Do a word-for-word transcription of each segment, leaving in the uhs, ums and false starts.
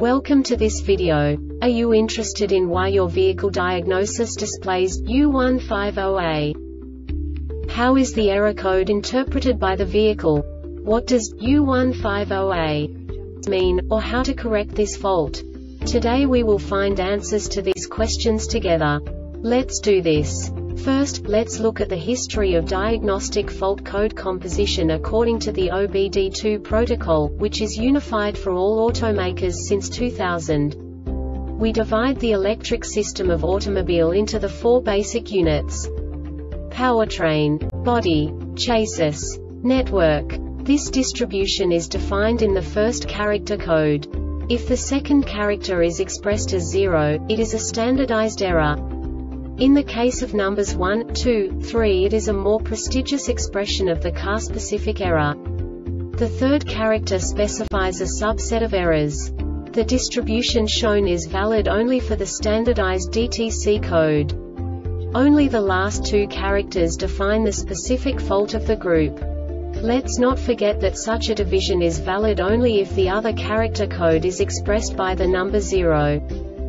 Welcome to this video. Are you interested in why your vehicle diagnosis displays U one five zero A? How is the error code interpreted by the vehicle? What does U one five zero A mean, or how to correct this fault? Today we will find answers to these questions together. Let's do this. First, let's look at the history of diagnostic fault code composition according to the O B D two protocol, which is unified for all automakers since two thousand. We divide the electric system of automobile into the four basic units: powertrain, body, chassis, network. This distribution is defined in the first character code. If the second character is expressed as zero, it is a standardized error. In the case of numbers one, two, three, it is a more prestigious expression of the car-specific error. The third character specifies a subset of errors. The distribution shown is valid only for the standardized D T C code. Only the last two characters define the specific fault of the group. Let's not forget that such a division is valid only if the other character code is expressed by the number zero.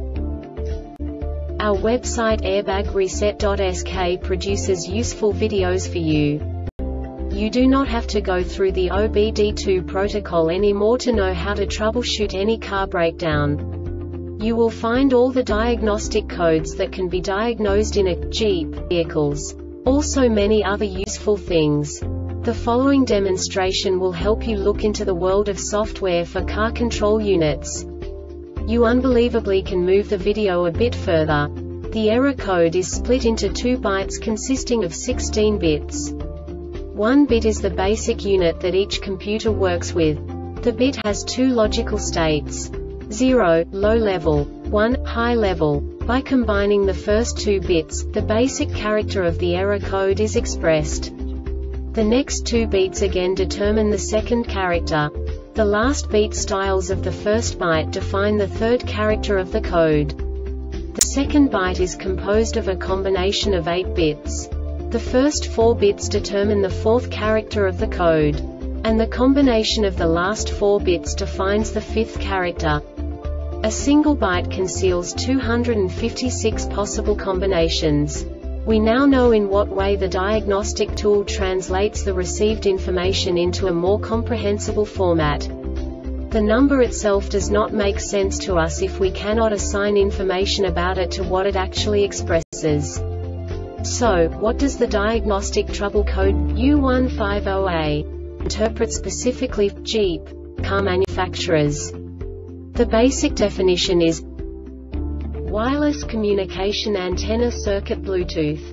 Our website airbag reset dot S K produces useful videos for you. You do not have to go through the O B D two protocol anymore to know how to troubleshoot any car breakdown. You will find all the diagnostic codes that can be diagnosed in a Jeep vehicles. Also many other useful things. The following demonstration will help you look into the world of software for car control units. You unbelievably can move the video a bit further. The error code is split into two bytes consisting of sixteen bits. One bit is the basic unit that each computer works with. The bit has two logical states: zero, low level, one, high level. By combining the first two bits, the basic character of the error code is expressed. The next two beats again determine the second character. The last beat styles of the first byte define the third character of the code. The second byte is composed of a combination of eight bits. The first four bits determine the fourth character of the code. And the combination of the last four bits defines the fifth character. A single byte conceals two hundred fifty-six possible combinations. We now know in what way the diagnostic tool translates the received information into a more comprehensible format. The number itself does not make sense to us if we cannot assign information about it to what it actually expresses. So, what does the diagnostic trouble code U one five zero A interpret specifically for Jeep car manufacturers? The basic definition is wireless communication antenna circuit Bluetooth.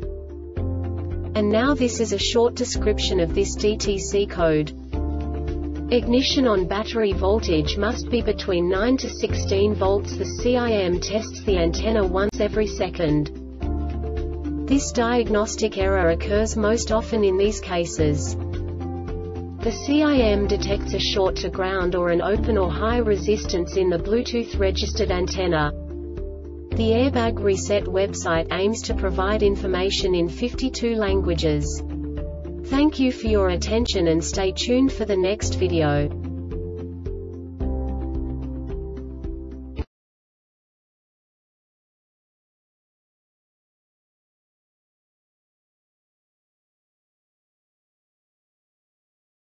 And now this is a short description of this D T C code. Ignition on battery voltage must be between nine to sixteen volts. The C I M tests the antenna once every second. This diagnostic error occurs most often in these cases. The C I M detects a short to ground or an open or high resistance in the Bluetooth registered antenna. The Airbag Reset website aims to provide information in fifty-two languages. Thank you for your attention and stay tuned for the next video.